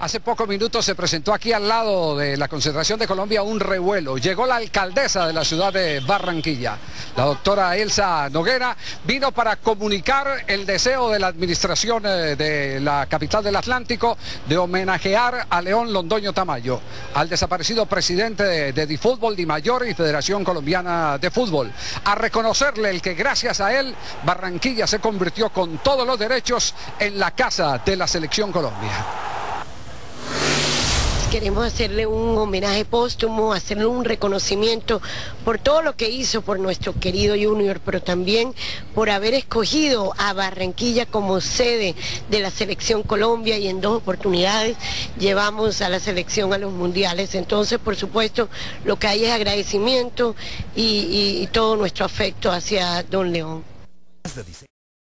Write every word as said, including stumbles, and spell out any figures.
Hace pocos minutos se presentó aquí al lado de la concentración de Colombia un revuelo. Llegó la alcaldesa de la ciudad de Barranquilla, la doctora Elsa Noguera, vino para comunicar el deseo de la administración de la capital del Atlántico de homenajear a León Londoño Tamayo, al desaparecido presidente de, de Difútbol, Dimayor y Federación Colombiana de Fútbol, a reconocerle el que gracias a él Barranquilla se convirtió con todos los derechos en la casa de la Selección Colombia. Queremos hacerle un homenaje póstumo, hacerle un reconocimiento por todo lo que hizo por nuestro querido Junior, pero también por haber escogido a Barranquilla como sede de la Selección Colombia, y en dos oportunidades llevamos a la selección a los mundiales. Entonces, por supuesto, lo que hay es agradecimiento y, y, y todo nuestro afecto hacia don León.